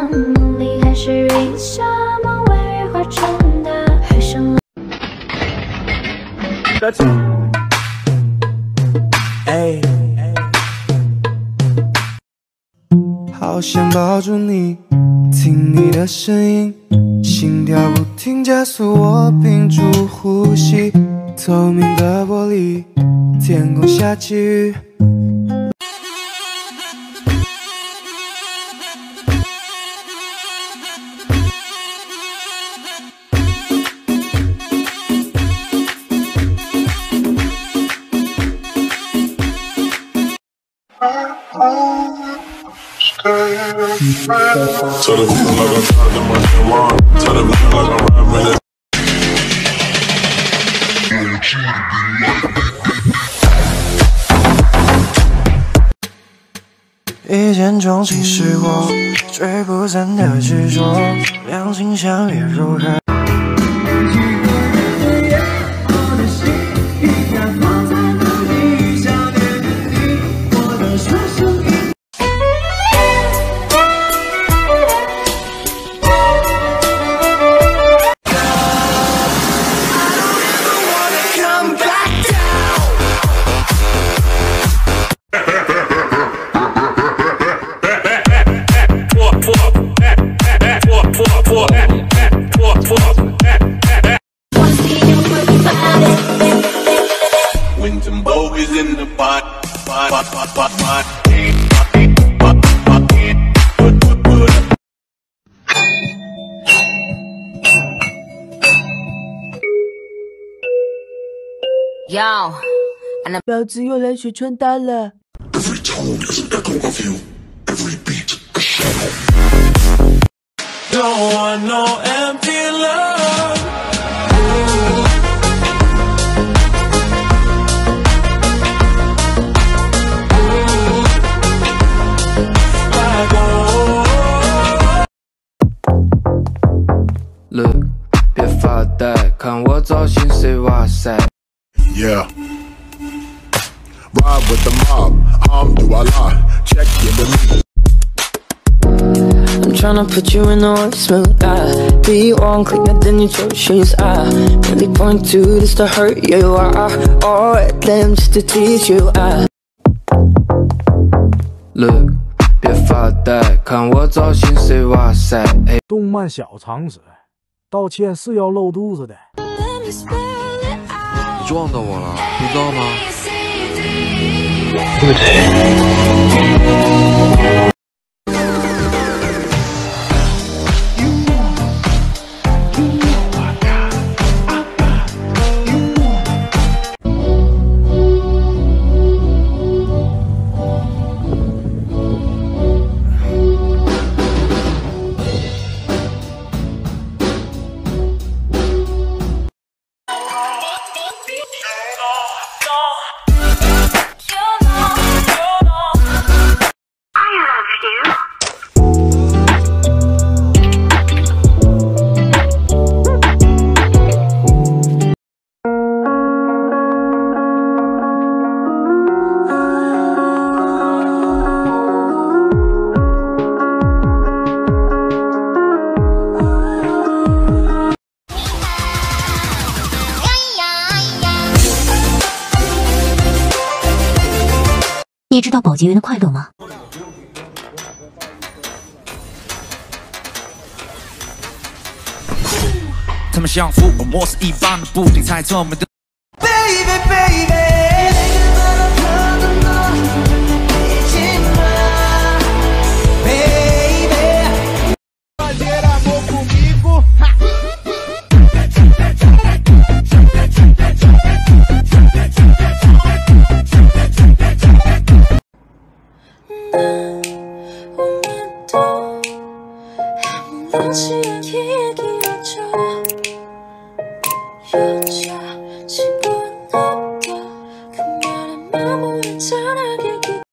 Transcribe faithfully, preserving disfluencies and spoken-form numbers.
梦里还是一下梦为羽化成的海上了。 哎，好想抱住你，听你的声音，心跳不停加速，我屏住呼吸。透明的玻璃，天空下起雨。 Tell the people like I'm tired of my shit wrong. Tell the people like I'm rapping it. 一见钟情是我追不散的执着，两情相悦如何？ 哟， 婊子又来学穿搭了。 Every tone is an echo of you. Every beat a shadow. Don't want no empty love. Look， 别发呆，看我造型 say 哇塞。 Yeah. Ride with the mob. I'm do I lie. Check in with me. I'm tryna put you in a voice mode. I be one click, and then you chose shoes. I really point to this to hurt you. I or them just to teach you. I Look， 别发呆，看我造型 say 哇塞。 动漫小常识，道歉是要露肚子的。 撞到我了，不知道吗？ 对不对？ 你知道保洁员的快乐吗？ 他们想扶我，我是一般的，不停猜测我们的。Baby baby。 我面对，还不能